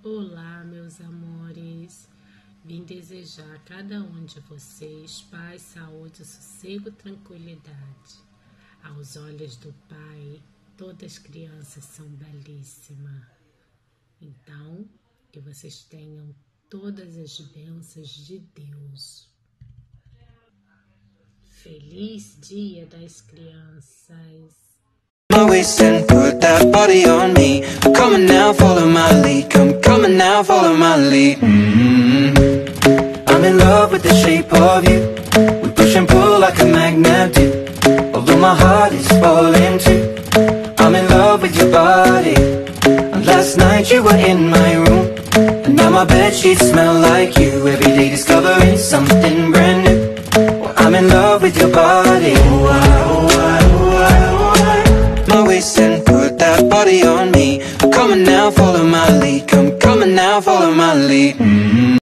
Olá, meus amores. Vim desejar a cada um de vocês paz, saúde, sossego, tranquilidade. Aos olhos do Pai, todas as crianças são belíssimas. Então, que vocês tenham todas as bênçãos de Deus. Feliz Dia das Crianças. My waist and put that body on me. Come on now, follow my lead. Come on now, follow my lead. I'm in love with the shape of you. We push and pull like a magnet do. Although my heart is falling too. I'm in love with your body. And last night you were in my room, and now my bedsheets smell like you. Every day discovering something brand new. Well, I'm in love with your body. My waist and put that body on me. Come on now, follow my lead. Come on now, follow my lead.